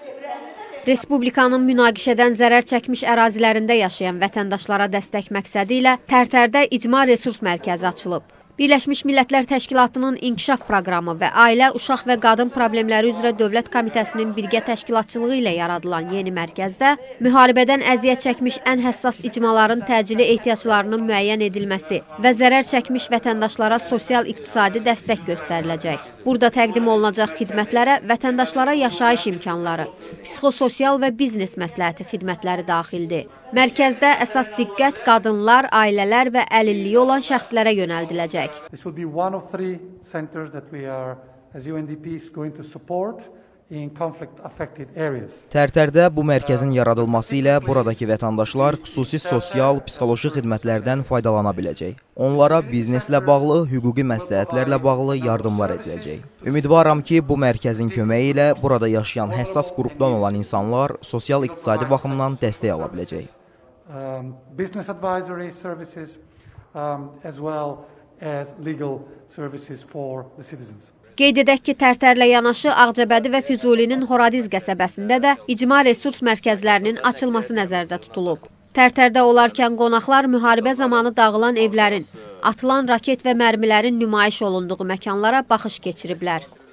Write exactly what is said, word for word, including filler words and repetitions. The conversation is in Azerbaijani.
Respublikanın münaqişədən zərər çəkmiş ərazilərində yaşayan vətəndaşlara dəstək məqsədi ilə Tərtərdə İcma Resurs Mərkəzi açılıb. Birləşmiş Millətlər Təşkilatının İnkişaf Proqramı və Ailə, Uşaq və Qadın Problemləri üzrə Dövlət Komitəsinin birgə təşkilatçılığı ilə yaradılan yeni mərkəzdə müharibədən əziyyət çəkmiş ən həssas icmaların təcili ehtiyaclarının müəyyən edilməsi və zərər çəkmiş vətəndaşlara sosial-iqtisadi dəstək göstəriləcək. Burada təqdim olunacaq xidmətlərə vətəndaşlara yaşayış imkanları, psixososial və biznes məsləhəti xidmətləri daxildir. Mərkəzdə əsas diqqət qadınlar, ailələr və əlilliyi olan şəxslərə yönəldiləcək. This will be one of three centers that we are, as U N D P, going to support in conflict-affected areas. Tərtərdə bu mərkəzin yaradılması ilə buradakı vətəndaşlar xüsusi sosial, psixoloji xidmətlərdən faydalana biləcək. Onlara bizneslə bağlı, hüquqi məsləhətlərlə bağlı yardımlar ediləcək. Ümidvaram ki, bu mərkəzin köməyi ilə burada yaşayan həssas qrupdan olan insanlar sosial-iqtisadi baxımdan dəstək ala biləcək. Um, business advisory services, um, as well as legal services for the citizens. Qeyd edək ki, Tərtərlə yanaşı Ağcabədi və Füzulinin Horadiz qəsəbəsində də icma resurs mərkəzlərinin açılması nəzərdə tutulub. Tərtərdə olarkən qonaqlar müharibə zamanı dağılan evlərin, atılan raket və mərmilərin nümayiş olunduğu məkanlara baxış keçiriblər.